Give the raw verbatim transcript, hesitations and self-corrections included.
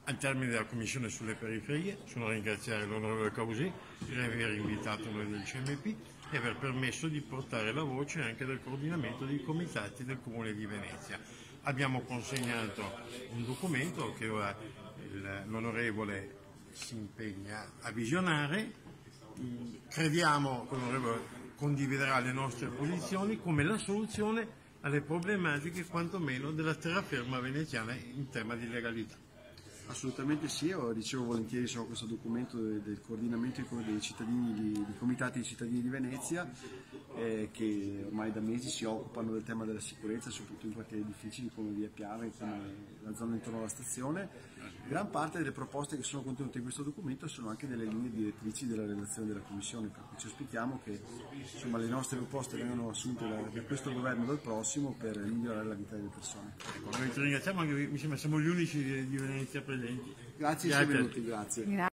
al termine della Commissione sulle periferie. Sono a ringraziare l'onorevole Causì per aver invitato noi del C M P e aver permesso di portare la voce anche del coordinamento dei comitati del Comune di Venezia. Abbiamo consegnato un documento che ora l'onorevole si impegna a visionare. Crediamo che l'onorevole condividerà le nostre posizioni come la soluzione alle problematiche quantomeno della terraferma veneziana in tema di legalità. Assolutamente sì, io ricevo volentieri solo questo documento del, del coordinamento dei cittadini, di, di comitati di cittadini di Venezia eh, che ormai da mesi si occupano del tema della sicurezza, soprattutto in quartieri difficili come Via Piave, come la zona intorno alla stazione. Gran parte delle proposte che sono contenute in questo documento sono anche delle linee direttrici della relazione della Commissione, per cui ci aspettiamo che insomma, le nostre proposte vengano assunte da, da questo governo e dal prossimo per migliorare la vita delle persone. Ecco, noi ti ringraziamo, anche mi sembra siamo gli unici di, di Venezia presenti. Grazie, grazie. Venuti, grazie.